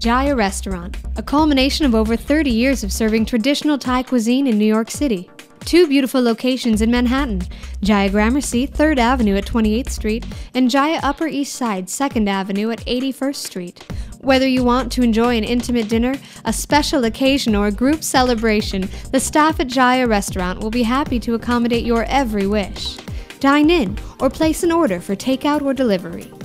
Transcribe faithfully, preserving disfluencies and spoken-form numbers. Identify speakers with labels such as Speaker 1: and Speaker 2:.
Speaker 1: Jaiya Restaurant, a culmination of over thirty years of serving traditional Thai cuisine in New York City. Two beautiful locations in Manhattan, Jaiya Gramercy, third Avenue at twenty-eighth Street, and Jaiya Upper East Side, second Avenue at eighty-first Street. Whether you want to enjoy an intimate dinner, a special occasion, or a group celebration, the staff at Jaiya Restaurant will be happy to accommodate your every wish. Dine in or place an order for takeout or delivery.